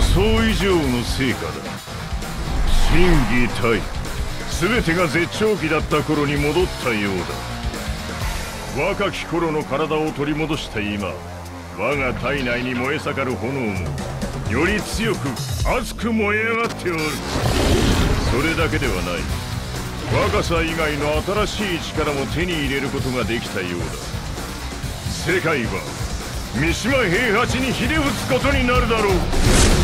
想以上の成果だ。心技体、全てが絶頂期だった頃に戻ったようだ。若き頃の体を取り戻した今、我が体内に燃え盛る炎もより強く熱く燃え上がっておる。それだけではない。若さ以外の新しい力も手に入れることができたようだ。世界は三島平八にひれ伏すことになるだろう。